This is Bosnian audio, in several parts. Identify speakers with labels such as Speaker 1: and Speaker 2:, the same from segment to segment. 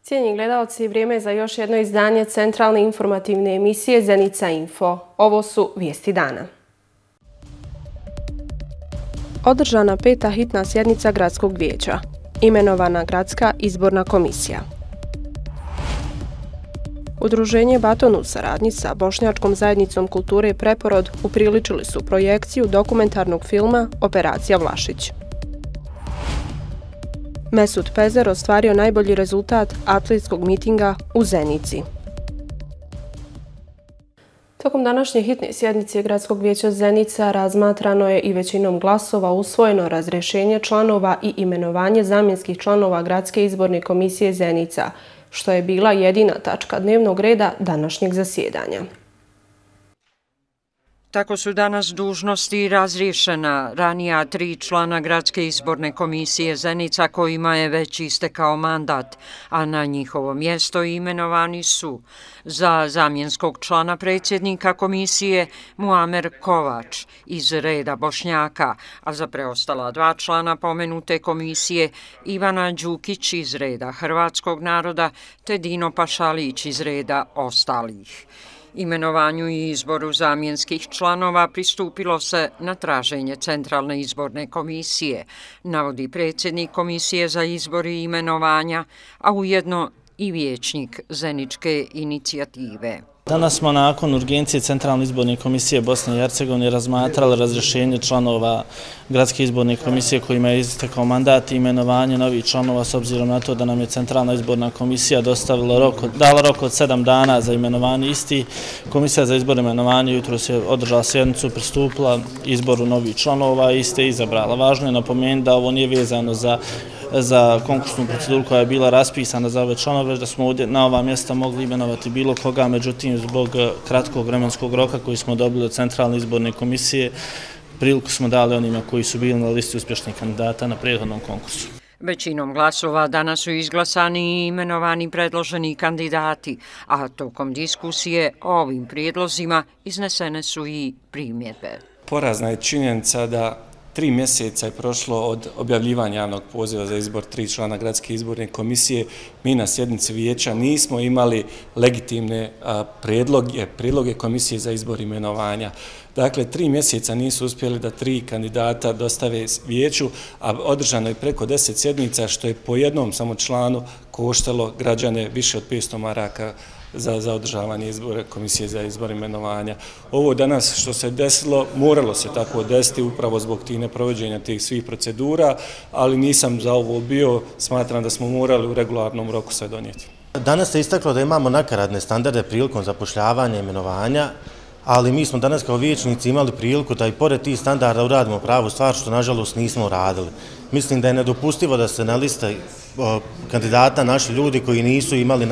Speaker 1: Cijenjeni gledalci, vrijeme je za još jedno izdanje centralne informativne emisije Zenica Info. Ovo su vijesti dana. Održana 5. hitna sjednica Gradskog vijeća. Imenovana Gradska izborna komisija. Udruženje Baton u saradnji sa Bošnjačkom zajednicom kulture Preporod upriličili su projekciju dokumentarnog filma Operacija Vlašić. Mesut Pezer ostvario najbolji rezultat atletskog mitinga u Zenici. Tokom današnje hitne sjednice Gradskog vijeća Zenica razmatrano je i većinom glasova usvojeno razrješenje članova i imenovanje zamjenskih članova Gradske izborne komisije Zenica, što je bila jedina tačka dnevnog reda današnjeg zasjedanja.
Speaker 2: Tako su danas dužnosti razriješena ranija 3 člana Gradske izborne komisije Zenica kojima je već istekao mandat, a na njihovo mjesto imenovani su za zamjenskog člana predsjednika komisije Muamer Kovač iz reda Bošnjaka, a za preostala 2 člana pomenute komisije Ivana Đukić iz reda hrvatskog naroda te Dino Pašalić iz reda ostalih. Imenovanju i izboru zamjenskih članova pristupilo se na traženje Centralne izborne komisije, navodi predsjednik Komisije za izbor i imenovanja, a ujedno i vijećnik Zeničke inicijative.
Speaker 3: Danas smo nakon urgencije Centralne izborne komisije Bosne i Hercegovine razmatrali razrješenje članova Gradske izborne komisije kojima je istekao mandat i imenovanje novih članova s obzirom na to da nam je Centralna izborna komisija dala rok od 7 dana za imenovanje isti. Komisija za izbor i imenovanje jutros je održala sjednicu, pristupila izboru novih članova i iste izabrala. Važno je napomenuti da ovo nije vezano za konkursnu proceduru koja je bila raspisana za ove članove, da smo na ova mjesta mogli imenovati bilo koga, međutim zbog kratkog vremenskog roka koji smo dobili od Centralne izborne komisije, priliku smo dali onima koji su bili na listi uspješnih kandidata na prethodnom konkursu.
Speaker 2: Većinom glasova danas su izglasani i imenovani predloženi kandidati, a tokom diskusije o ovim prijedlozima iznesene su i primjedbe.
Speaker 4: Porazna je činjenica da 3 mjeseca je prošlo od objavljivanja javnog poziva za izbor 3 člana Gradske izborne komisije. Mi na sjednici vijeća nismo imali legitimne prijedloge Komisije za izbor imenovanja. Dakle, 3 mjeseca nisu uspjeli da 3 kandidata dostave vijeću, a održano je preko 10 sjednica, što je po jednom samo članu koštalo građane više od 500 maraka za održavanje izbora Komisije za izbor imenovanja. Ovo danas što se desilo, moralo se tako desiti upravo zbog tih neprovođenja tih svih procedura, ali nisam za ovo bio, smatram da smo morali u regularnom roku sve donijeti.
Speaker 5: Danas se istaklo da imamo nakaradne standarde prilikom zapošljavanja i imenovanja, ali mi smo danas kao vijećnici imali priliku da i pored tih standarda uradimo pravu stvar, što nažalost nismo uradili. Mislim da je nedopustivo da se na listi kandidata naši ljudi koji nisu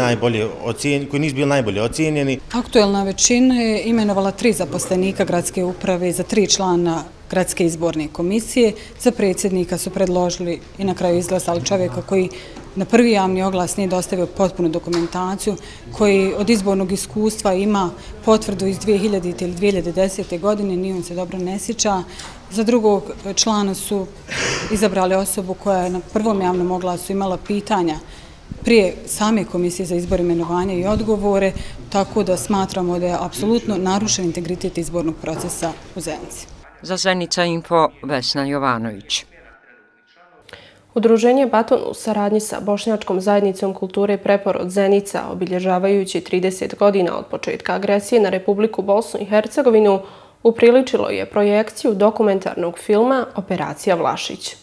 Speaker 5: bili najbolje ocijenjeni.
Speaker 6: Aktuelna većina je imenovala 3 zaposlenika gradske uprave za 3 člana Gradske izborne komisije. Za predsjednika su predložili i na kraju izglasali čovjeka koji na prvi javni oglas nije dostavio potpunu dokumentaciju, koji od izbornog iskustva ima potvrdu iz 2000. ili 2010. godine, ni on se dobro ne sjeća. Za drugog člana su izabrali osobu koja je na prvom javnom oglasu imala pitanja prije same Komisije za izbor imenovanja i odgovore, tako da smatramo da je apsolutno narušen integritet izbornog procesa u Zenici.
Speaker 2: Za Zenica Info, Vesna Jovanović.
Speaker 1: Udruženje Baton u saradnji sa Bošnjačkom zajednicom kulture Preporod Zenica, obilježavajući 30 godina od početka agresije na Republiku Bosnu i Hercegovinu, upriličilo je projekciju dokumentarnog filma Operacija Vlašić.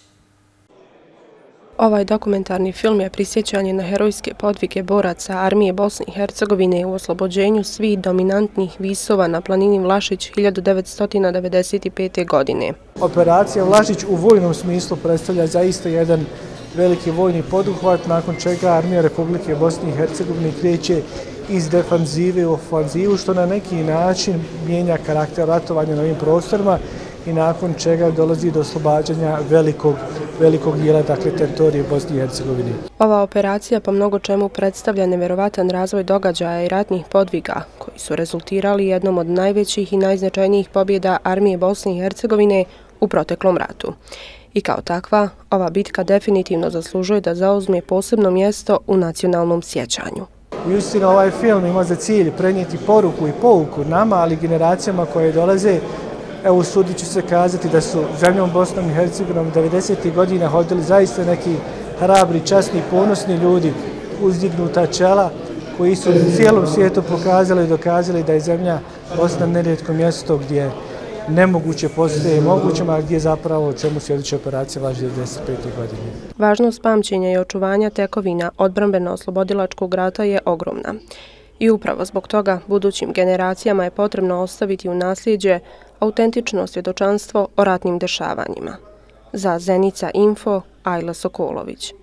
Speaker 1: Ovaj dokumentarni film je prisjećanje na herojske podvige boraca armije Bosne i Hercegovine u oslobođenju svih dominantnih visova na planini Vlašić 1995. godine.
Speaker 7: Operacija Vlašić u vojnom smislu predstavlja zaista jedan veliki vojni poduhvat, nakon čega armija Republike Bosne i Hercegovine kreće iz defanzive u ofanzivu, što na neki način mijenja karakter ratovanja na ovim prostorima i nakon čega dolazi do oslobađanja velikog dijela teritorije Bosne i Hercegovine.
Speaker 1: Ova operacija po mnogo čemu predstavlja nevjerovatan razvoj događaja i ratnih podviga koji su rezultirali jednom od najvećih i najznačajnijih pobjeda armije Bosne i Hercegovine u proteklom ratu. I kao takva, ova bitka definitivno zaslužuje da zauzme posebno mjesto u nacionalnom sjećanju.
Speaker 7: Uistinu ovaj film ima za cilj prenijeti poruku i pouku nama, ali generacijama koje dolaze. Evo, usudit ću se kazati da su zemljom Bosnom i Hercegovinom 90. godina hodili zaista neki hrabri, časni, ponosni ljudi, uzdignuta čela, koji su cijelom svijetu pokazali i dokazali da je zemlja Bosna nerijetko mjesto gdje nemoguće postaje mogućem, a gdje zapravo o čemu svjedoči operacija važi 95. godine.
Speaker 1: Važnost pamćenja i očuvanja tekovina odbrambeno-oslobodilačkog rata je ogromna. I upravo zbog toga budućim generacijama je potrebno ostaviti u nasljeđe autentično svjedočanstvo o ratnim dešavanjima. Za Zenica Info, Ajla Sokolović.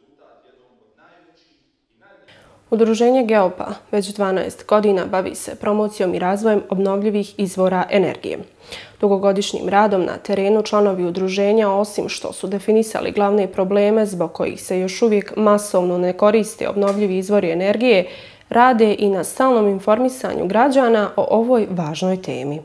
Speaker 1: Udruženje Geopa već 12 godina bavi se promocijom i razvojem obnovljivih izvora energije. Dugogodišnjim radom na terenu članovi udruženja, osim što su definisali glavne probleme zbog kojih se još uvijek masovno ne koriste obnovljivi izvori energije, rade i na stalnom informisanju građana o ovoj važnoj temi.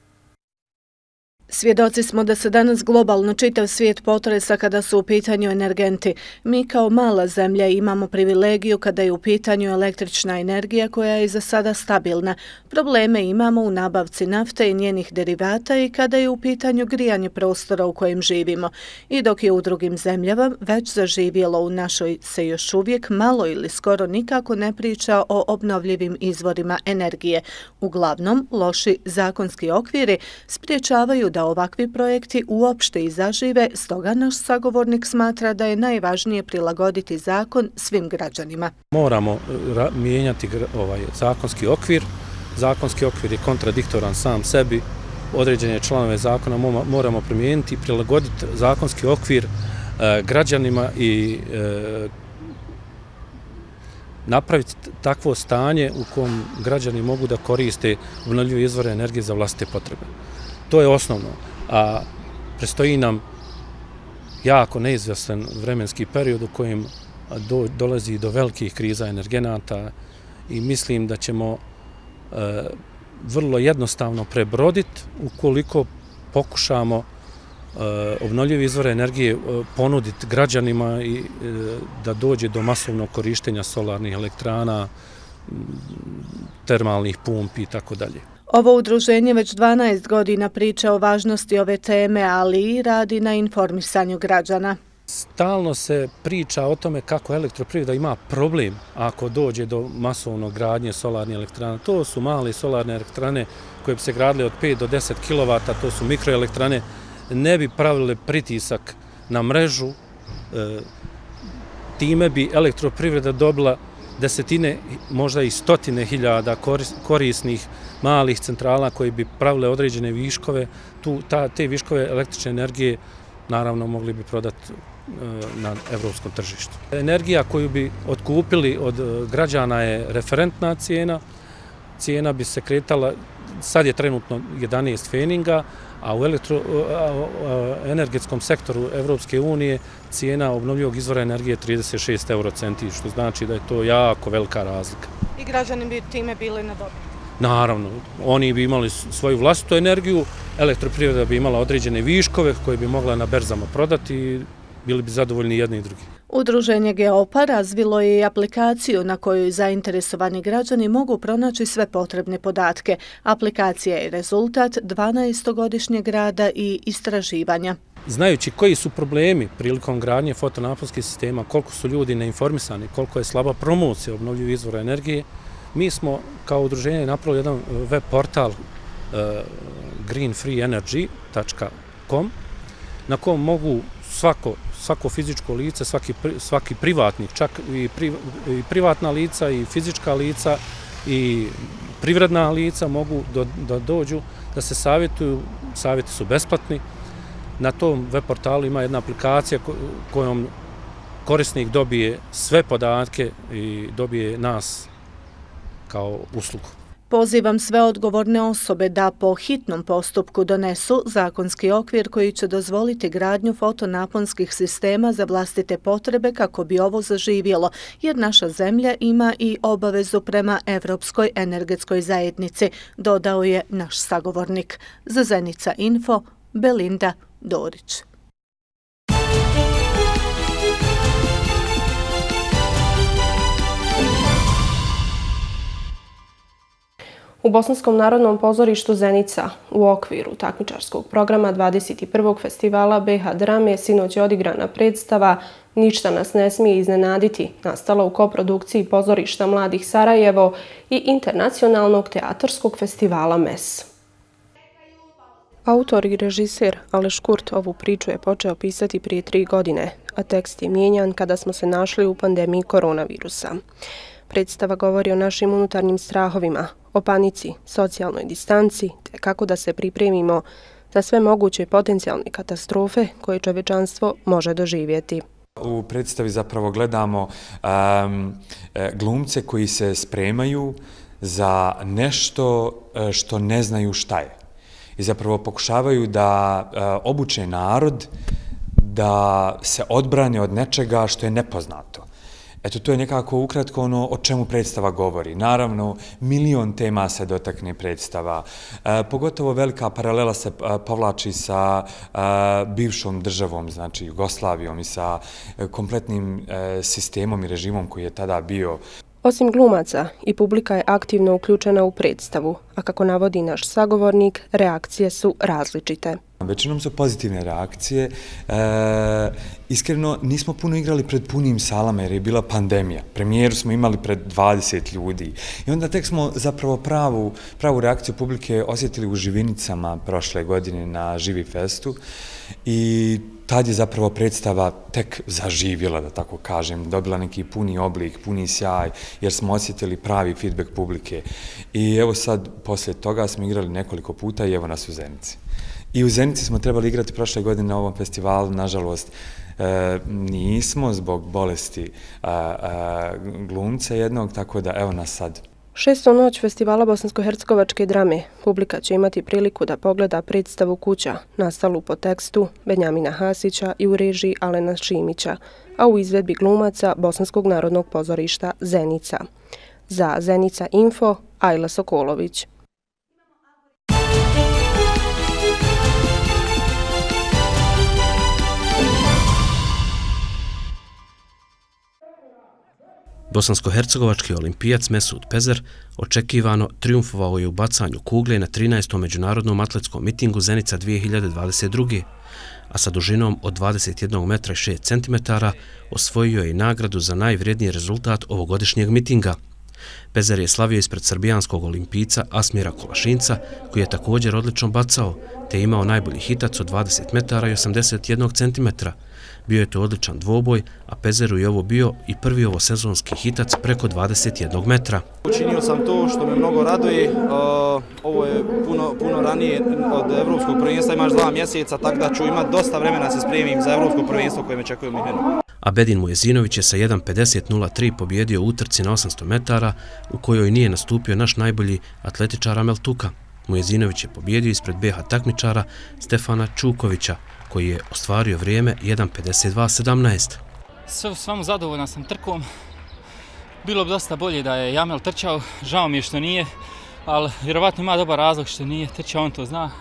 Speaker 8: Svjedoci smo da se danas globalno čitav svijet potresa kada su u pitanju energenti. Mi kao mala zemlja imamo privilegiju kada je u pitanju električna energija koja je za sada stabilna. Probleme imamo u nabavci nafte i njenih derivata i kada je u pitanju grijanje prostora u kojem živimo. I dok je u drugim zemljama već zaživjelo, u našoj se još uvijek malo ili skoro nikako ne priča o obnovljivim izvorima energije. Uglavnom, loši zakonski okviri spriječavaju da ovakvi projekti uopšte i zažive, stoga naš sagovornik smatra da je najvažnije prilagoditi zakon svim građanima.
Speaker 9: Moramo mijenjati ovaj zakonski okvir. Zakonski okvir je kontradiktoran sam sebi. Određene članove zakona moramo promijeniti i prilagoditi zakonski okvir građanima i napraviti takvo stanje u kom građani mogu da koriste obnovljive izvore energije za vlastite potrebe. To je osnovno, a predstoji nam jako neizvjestan vremenski period u kojem dolazi do velikih kriza energenata i mislim da ćemo vrlo jednostavno prebroditi ukoliko pokušamo obnovljive izvore energije ponuditi građanima i da dođe do masovnog korištenja solarnih elektrana, termalnih pumpi i tako dalje.
Speaker 8: Ovo udruženje već 12 godina priča o važnosti ove teme, ali i radi na informisanju građana.
Speaker 9: Stalno se priča o tome kako elektroprivreda ima problem ako dođe do masovnog gradnje solarnih elektrana. To su male solarne elektrane koje bi se gradile od 5 do 10 kW, to su mikroelektrane, ne bi pravile pritisak na mrežu, time bi elektroprivreda dobila desetine, možda i stotine hiljada korisnih malih centrala koji bi pravile određene viškove. Te viškove električne energije naravno mogli bi prodati na evropskom tržištu. Energija koju bi otkupili od građana je referentna cijena. Cijena bi se kretala, sad je trenutno 11 feninga, a u energetskom sektoru Evropske unije cijena obnovljivog izvora energije je 36 eurocenti, što znači da je to jako velika razlika.
Speaker 8: I građani bi time bili na dobit?
Speaker 9: Naravno, oni bi imali svoju vlastitu energiju, elektroprivreda bi imala određene viškove koje bi mogla na berzama prodati i bili bi zadovoljni jedni i drugi.
Speaker 8: Udruženje Geopa razvilo je i aplikaciju na kojoj zainteresovani građani mogu pronaći sve potrebne podatke. Aplikacija je rezultat 12-godišnjeg rada i istraživanja.
Speaker 9: Znajući koji su problemi prilikom gradnje fotonaponskih sistema, koliko su ljudi neinformisani, koliko je slaba promocija obnovljivih izvora energije, mi smo kao udruženje napravili jedan web portal greenfreeenergy.com na kom mogu svako fizičko lice, svaki privatnik, čak i privatna lica i fizička lica i privredna lica mogu da dođu, da se savjetuju, savjeti su besplatni. Na tom web portalu ima jedna aplikacija kojom korisnik dobije sve podatke i dobije nas kao uslugu.
Speaker 8: Pozivam sve odgovorne osobe da po hitnom postupku donesu zakonski okvir koji će dozvoliti gradnju fotonaponskih sistema za vlastite potrebe kako bi ovo zaživjelo, jer naša zemlja ima i obavezu prema Evropskoj energetskoj zajednici, dodao je naš sagovornik. Za Zenica Info, Belinda Dorić.
Speaker 1: U Bosanskom narodnom pozorištu Zenica u okviru takmičarskog programa 21. festivala BiH drame sinoć je odigrana predstava Ništa nas ne smije iznenaditi, nastala u koprodukciji pozorišta Mladih Sarajevo i internacionalnog teatarskog festivala MES. Autor i režiser Aleš Kurt ovu priču je počeo pisati prije 3 godine, a tekst je mijenjan kada smo se našli u pandemiji koronavirusa. Predstava govori o našim unutarnjim strahovima, o panici, socijalnoj distanci, te kako da se pripremimo za sve moguće potencijalne katastrofe koje čovječanstvo može doživjeti.
Speaker 10: U predstavi zapravo gledamo glumce koji se spremaju za nešto što ne znaju šta je. I zapravo pokušavaju da obuče narod da se odbrane od nečega što je nepoznato. Eto, to je nekako ukratko ono o čemu predstava govori. Naravno, milion tema se dotakne predstava. Pogotovo velika paralela se povlači sa bivšom državom, znači Jugoslavijom i sa kompletnim sistemom i režimom koji je tada bio.
Speaker 1: Osim glumaca, i publika je aktivno uključena u predstavu, a kako navodi naš sagovornik, reakcije su različite.
Speaker 10: Većinom su pozitivne reakcije. Iskreno, nismo puno igrali pred punim salama jer je bila pandemija. Premijeru smo imali pred 20 ljudi. I onda tek smo zapravo pravu reakciju publike osjetili u Živinicama prošle godine na Živi festu. I tad je zapravo predstava tek zaživjela, da tako kažem, dobila neki puni oblik, puni sjaj, jer smo osjetili pravi feedback publike. I evo sad, poslije toga smo igrali nekoliko puta i evo nas u Zenici. I u Zenici smo trebali igrati prošle godine na ovom festivalu, nažalost nismo zbog bolesti glumca jednog, tako da evo nas sad.
Speaker 1: 6. noć festivala bosansko-hercegovačke drame publika će imati priliku da pogleda predstavu Kuća, nastalu po tekstu Benjamina Hasića i u režiji Alena Šimića, a u izvedbi glumaca Bosanskog narodnog pozorišta Zenica. Za Zenica Info, Ajla Sokolović.
Speaker 11: Bosansko-hercegovački olimpijac Mesud Pezer očekivano triumfovao je u bacanju kugle na 13. međunarodnom atletskom mitingu Zenica 2022. a sa dužinom od 21 metra i 6 centimetara osvojio je i nagradu za najvrijedniji rezultat ovogodišnjeg mitinga. Pezer je slavio ispred srbijanskog olimpijca Asmira Kolašinca, koji je također odlično bacao, te imao najbolji hitac od 20 metara i 81 centimetra. Bio je to odličan dvoboj, a Pezeru je ovo bio i prvi ovosezonski hitac preko 21 metra.
Speaker 12: Učinio sam to što me mnogo raduje. Ovo je puno ranije od Evropskog prvenstva, imaš 2 mjeseca, tako da ću imati dosta vremena da se spremim za Evropsko prvenstvo koje me čekuje u Minhenu.
Speaker 11: Abedin Mujezinović je sa 1.50.03 pobjedio u utrci na 800 metara, u kojoj nije nastupio naš najbolji atletičar Amel Tuka. Mujezinović je pobjedio ispred BiH takmičara Stefana Čukovića, koji je ostvario vrijeme 1.52.17.
Speaker 13: Svamo zadovoljan sam trkom. Bilo bi dosta bolje da je Jamel trčao, žao mi je što nije, ali vjerovatno ima dobar razlog što nije trčao, on to zna.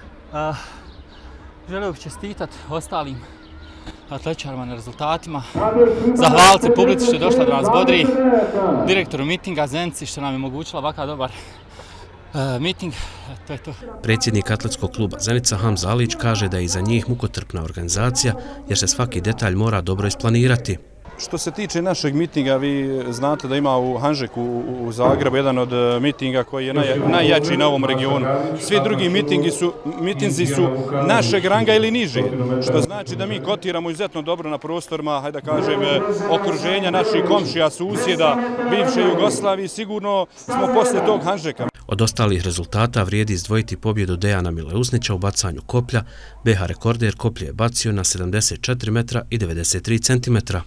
Speaker 13: Želeo bih čestitati ostalim atletičarima na rezultatima, zahvaliti se publici što je došla da nas bodri, direktoru mitinga Zenici što nam je omogućila ovakav dobar miting, to je to.
Speaker 11: Predsjednik atletskog kluba Zenica Hamza Alić kaže da je iza njih mukotrpna organizacija jer se svaki detalj mora dobro isplanirati.
Speaker 14: Što se tiče našeg mitinga, vi znate da ima u Hanžeku u Zagrebu jedan od mitinga koji je najjači na ovom regionu. Svi drugi mitinzi su našeg ranga ili niže, što znači da mi kotiramo izuzetno dobro na prostorima, hajde da kažem, okruženja naših komšija, susjeda, bivše Jugoslavije, sigurno smo poslije tog Hanžeka.
Speaker 11: Od ostalih rezultata vrijedi izdvojiti pobjedu Dejana Mileusnića u bacanju koplja. BiH rekorder koplje je bacio na 74 metra i 93 centimetra.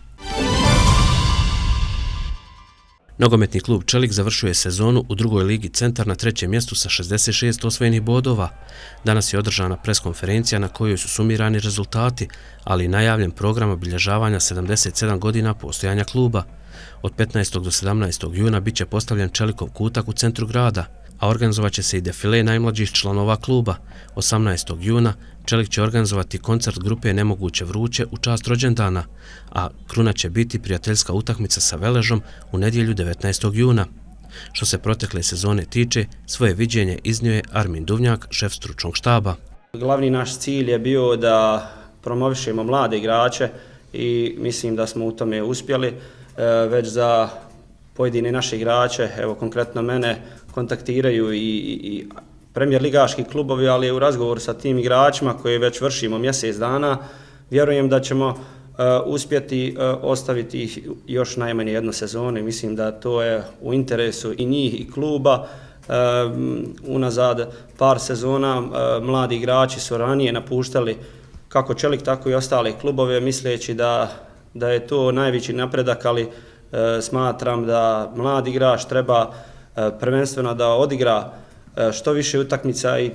Speaker 11: Nogometni klub Čelik završuje sezonu u drugoj ligi Centar na 3. mjestu sa 66 osvojenih bodova. Danas je održana preskonferencija na kojoj su sumirani rezultati, ali i najavljen program obilježavanja 77 godina postojanja kluba. Od 15. do 17. juna bit će postavljen Čelikov kutak u centru grada, a organizovat će se i defile najmlađih članova kluba. 18. juna Čelik će organizovati koncert grupe Nemoguće vruće u čast rođendana, a kruna će biti prijateljska utakmica sa Veležom u nedjelju 19. juna. Što se protekle sezone tiče, svoje viđenje iznio je Armin Duvnjak, šef stručnog štaba.
Speaker 15: Glavni naš cilj je bio da promovišemo mlade igrače i mislim da smo u tome uspjeli. Već za pojedine naše igrače, evo konkretno mene, kontaktiraju i premijer ligaški klubovi, ali u razgovoru sa tim igračima koje već vršimo mjesec dana, vjerujem da ćemo uspjeti ostaviti ih još najmanje jednu sezonu i mislim da to je u interesu i njih i kluba. Unazad par sezona mladi igrači su ranije napuštali kako Čelik, tako i ostale klubove, misleći da je to najveći napredak, ali smatram da mladi igrač treba prvenstveno da odigra što više utakmica i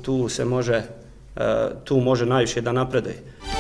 Speaker 15: tu može najviše da napreduje.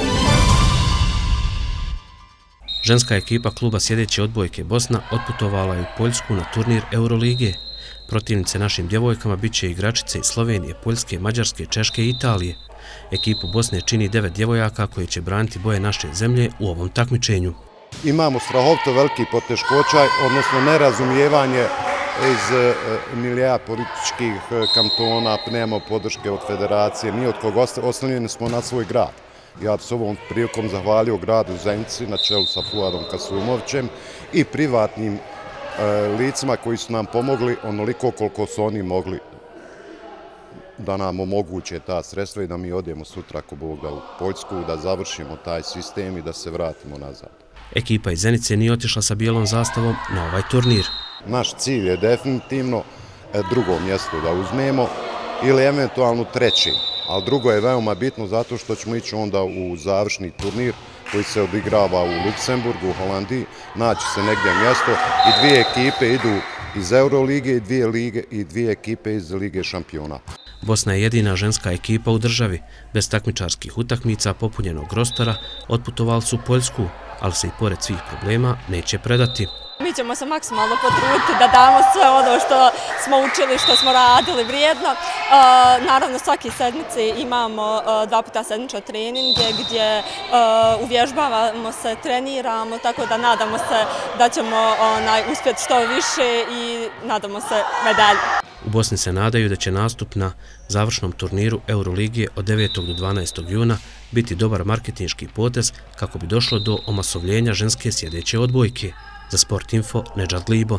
Speaker 11: Ženska ekipa kluba Sjedeće odbojke Bosna otputovala je u Poljsku na turnir Euroligije. Protivnice našim djevojkama bit će igračice iz Slovenije, Poljske, Mađarske, Češke i Italije. Ekipu Bosne čini 9 djevojaka koje će braniti boje naše zemlje u ovom takmičenju.
Speaker 16: Imamo strahovito veliki poteškoća, odnosno nerazumijevanje iz milija političkih kantona, nemamo podrške od federacije, ni od koga, oslonjeni smo na svoj grad. Ja s ovom prilikom zahvalio gradu Zenici na čelu sa Fuadom Kasumovićem i privatnim licima koji su nam pomogli onoliko koliko su oni mogli da nam omoguće ta sredstva i da mi odemo sutra ako Boga u Poljsku, da završimo taj sistem i da se vratimo nazad.
Speaker 11: Ekipa iz Zenice nije otišla sa bijelom zastavom na ovaj turnir.
Speaker 16: Naš cilj je definitivno drugo mjesto da uzmemo ili eventualno treći, ali drugo je veoma bitno zato što ćemo ići onda u završni turnir koji se odigrava u Luksemburgu, u Holandiji, naći se negdje mjesto i dvije ekipe idu iz Eurolige i dvije ekipe iz Lige šampiona.
Speaker 11: Bosna je jedina ženska ekipa u državi. Bez takmičarskih utakmica popunjenog rostora otputovali su Poljsku, ali se i pored svih problema neće predati.
Speaker 17: Mi ćemo se maksimalno potruditi da damo sve ono što smo učili, što smo radili vrijedno. Naravno, svake sedmice imamo 2 puta sedmično treninge gdje uvježbavamo se, treniramo, tako da nadamo se da ćemo uspjeti što više i nadamo se medalju.
Speaker 11: U Bosni se nadaju da će nastup na završnom turniru Euroligije od 9. do 12. juna biti dobar marketinški potez kako bi došlo do omasovljenja ženske sjedeće odbojke. Za Sport Info, Nedžad Glibo.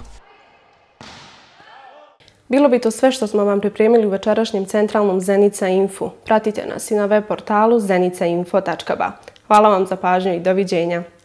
Speaker 1: Bilo bi to sve što smo vam pripremili u večerašnjem centralnom Zenica Info. Pratite nas i na web portalu zenicainfo.ba. Hvala vam za pažnju i doviđenja.